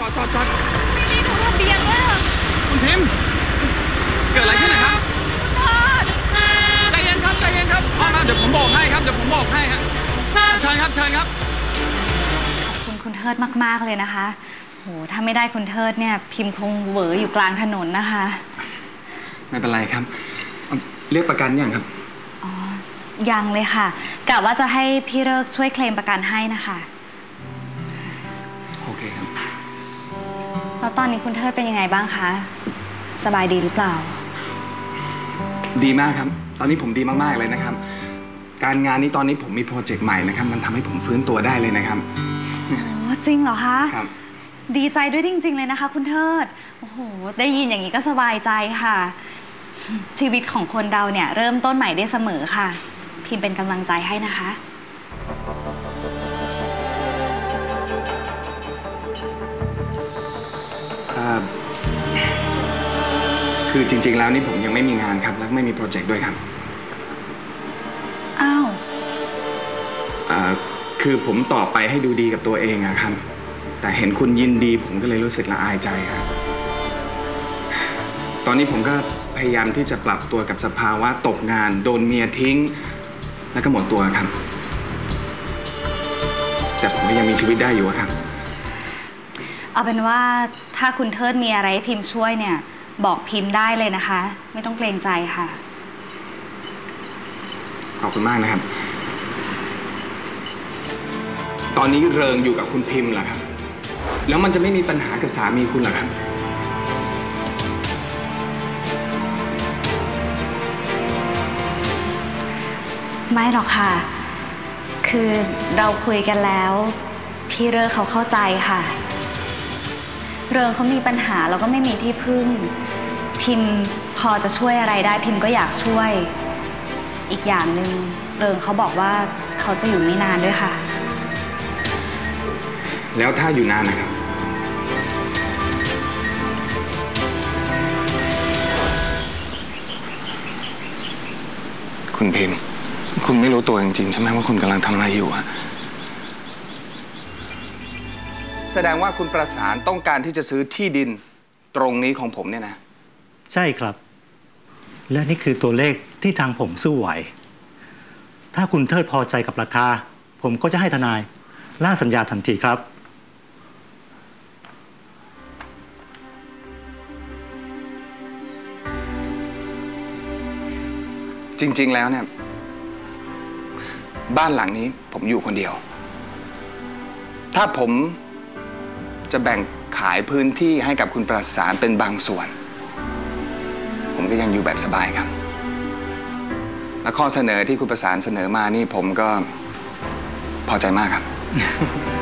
จอดนี่ดูทะเบียนด้วยอะคุณพิมพ์เกิดอะไรขึ้นนะครับใจเย็นครับมาเดี๋ยวผมบอกให้ครับเชิญครับขอบคุณเทิดมากๆเลยนะคะโหถ้าไม่ได้คุณเทิดเนี่ยพิมพ์คงเหวออยู่กลางถนนนะคะไม่เป็นไรครับเรียกประกันยังครับอ๋อยังเลยค่ะกะว่าจะให้พี่เลิกช่วยเคลมประกันให้นะคะโอเคครับแล้วตอนนี้คุณเทิดเป็นยังไงบ้างคะสบายดีหรือเปล่าดีมากครับตอนนี้ผมดีมากๆเลยนะครับการงานนี้ตอนนี้ผมมีโปรเจกต์ใหม่นะครับมันทำให้ผมฟื้นตัวได้เลยนะครับโอ้จริงเหรอคะครับดีใจด้วยจริงๆเลยนะคะคุณเทิดโอ้โหได้ยินอย่างนี้ก็สบายใจค่ะชีวิตของคนเราเนี่ยเริ่มต้นใหม่ได้เสมอค่ะพิมพ์เป็นกำลังใจให้นะคะคือจริงๆแล้วนี่ผมยังไม่มีงานครับและไม่มีโปรเจกต์ด้วยครับอ้าวคือผมตอบไปให้ดูดีกับตัวเองอะครับแต่เห็นคุณยินดีผมก็เลยรู้สึกละอายใจครับตอนนี้ผมก็พยายามที่จะปรับตัวกับสภาวะตกงานโดนเมียทิ้งแล้วก็หมดตัวครับแต่ผมก็ยังมีชีวิตได้อยู่ครับเอาเป็นว่าถ้าคุณเทิดมีอะไรให้พิมพ์ช่วยเนี่ยบอกพิมพ์ได้เลยนะคะไม่ต้องเกรงใจค่ะขอบคุณมากนะครับตอนนี้เริงอยู่กับคุณพิมพ์เหรอครับแล้วมันจะไม่มีปัญหากับสามีคุณเหรอครับไม่หรอกค่ะคือเราคุยกันแล้วพี่เริงเขาเข้าใจค่ะเริงเขามีปัญหาแล้วก็ไม่มีที่พึ่งพิมพ์พอจะช่วยอะไรได้พิมพ์ก็อยากช่วยอีกอย่างหนึ่งเริงเขาบอกว่าเขาจะอยู่ไม่นานด้วยค่ะแล้วถ้าอยู่นานนะครับคุณพิมพ์คุณไม่รู้ตัวจริงๆใช่ไหมว่าคุณกำลังทำอะไรอยู่อะแสดงว่าคุณประสานต้องการที่จะซื้อที่ดินตรงนี้ของผมเนี่ยนะใช่ครับและนี่คือตัวเลขที่ทางผมสู้ไหวถ้าคุณเทิดพอใจกับราคาผมก็จะให้ทนายร่างสัญญาทันทีครับจริงๆแล้วเนี่ยบ้านหลังนี้ผมอยู่คนเดียวถ้าผมจะแบ่งขายพื้นที่ให้กับคุณประสานเป็นบางส่วนผมก็ยังอยู่แบบสบายครับและข้อเสนอที่คุณประสานเสนอมานี่ผมก็พอใจมากครับ